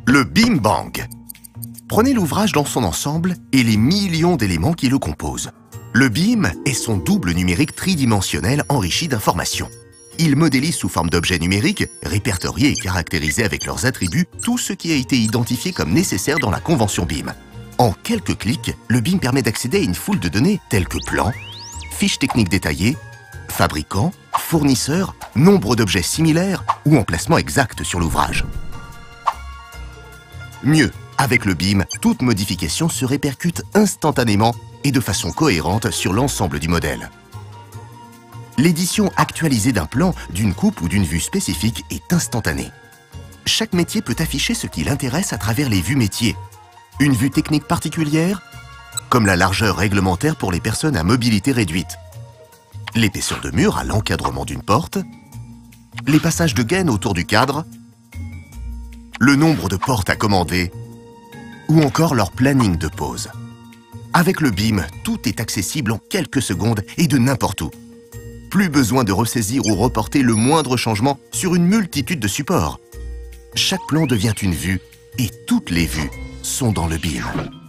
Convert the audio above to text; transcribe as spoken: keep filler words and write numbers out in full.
Le Bim Bang. Prenez l'ouvrage dans son ensemble et les millions d'éléments qui le composent. Le B I M est son double numérique tridimensionnel enrichi d'informations. Il modélise sous forme d'objets numériques, répertoriés et caractérisés avec leurs attributs, tout ce qui a été identifié comme nécessaire dans la convention B I M. En quelques clics, le B I M permet d'accéder à une foule de données telles que plans, fiches techniques détaillées, fabricants, fournisseurs, nombre d'objets similaires ou emplacement exact sur l'ouvrage. Mieux, avec le B I M, toute modification se répercute instantanément et de façon cohérente sur l'ensemble du modèle. L'édition actualisée d'un plan, d'une coupe ou d'une vue spécifique est instantanée. Chaque métier peut afficher ce qui l'intéresse à travers les vues métiers. Une vue technique particulière, comme la largeur réglementaire pour les personnes à mobilité réduite, l'épaisseur de mur à l'encadrement d'une porte, les passages de gaine autour du cadre, le nombre de portes à commander ou encore leur planning de pause. Avec le B I M, tout est accessible en quelques secondes et de n'importe où. Plus besoin de ressaisir ou reporter le moindre changement sur une multitude de supports. Chaque plan devient une vue et toutes les vues sont dans le B I M.